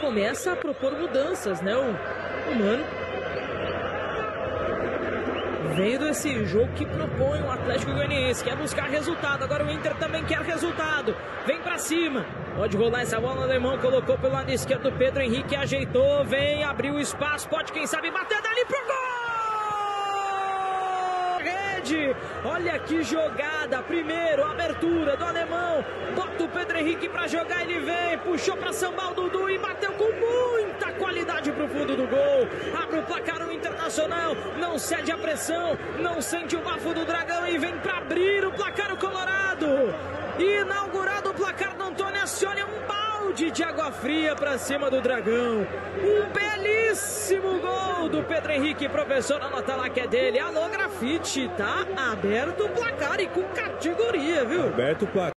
começa a propor mudanças, né? O Mano vendo esse jogo que propõe o Atlético Goianiense, quer buscar resultado, agora o Inter também quer resultado, vem pra cima, pode rolar essa bola, o alemão colocou pelo lado esquerdo, Pedro Henrique ajeitou, vem, abriu o espaço, pode quem sabe bater dali pro gol! Rede, olha que jogada, primeiro, abertura do alemão, bota o Pedro Henrique pra jogar, ele vem, puxou pra sambar o Dudu e bateu com muita qualidade pro fundo do gol, abre o placar o Internacional, não cede a pressão, não sente o bafo do Dragão e vem pra abrir o placar o Colorado, inaugurado o placar do Antônio Ascioli, um balde de água fria pra cima do Dragão, um belíssimo gol do Pedro Henrique, professor, anota lá que é dele, alô Grafite, tá aberto o placar e com categoria, viu? Aberto o placar.